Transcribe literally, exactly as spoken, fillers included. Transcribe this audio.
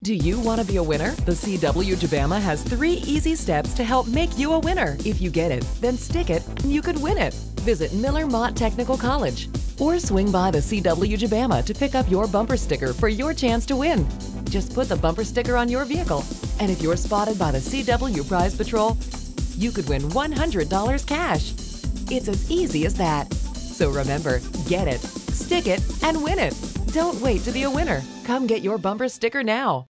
Do you want to be a winner? The C W Jabama has three easy steps to help make you a winner. If you get it, then stick it, and you could win it. Visit Miller Mott Technical College or swing by the C W Jabama to pick up your bumper sticker for your chance to win. Just put the bumper sticker on your vehicle, and if you're spotted by the C W Prize Patrol, you could win one hundred dollars cash. It's as easy as that. So remember, get it, stick it, and win it. Don't wait to be a winner. Come get your bumper sticker now.